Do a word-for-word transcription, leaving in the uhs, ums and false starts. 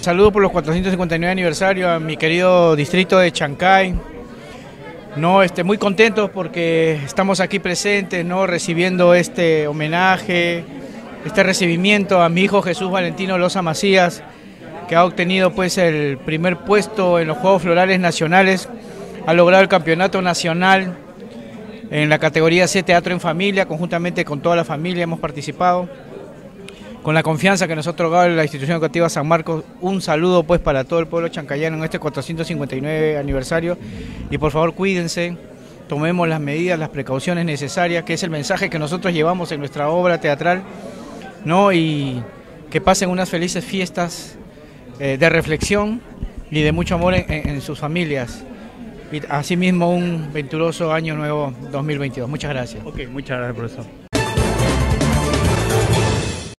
saludo por los cuatrocientos cincuenta y nueve aniversario a mi querido distrito de Chancay. No, este, muy contentos porque estamos aquí presentes, ¿no? Recibiendo este homenaje, este recibimiento a mi hijo Jesús Valentino Loza Macías, que ha obtenido pues el primer puesto en los Juegos Florales Nacionales, ha logrado el campeonato nacional en la categoría C, Teatro en Familia, conjuntamente con toda la familia hemos participado. Con la confianza que nos ha otorgado la institución educativa San Marcos, un saludo pues para todo el pueblo chancayano en este cuatrocientos cincuenta y nueve aniversario, y por favor cuídense, tomemos las medidas, las precauciones necesarias, que es el mensaje que nosotros llevamos en nuestra obra teatral, ¿no? Y que pasen unas felices fiestas eh, de reflexión y de mucho amor en, en, en sus familias, y asimismo un venturoso año nuevo dos mil veintidós. Muchas gracias. Ok, muchas gracias, profesor.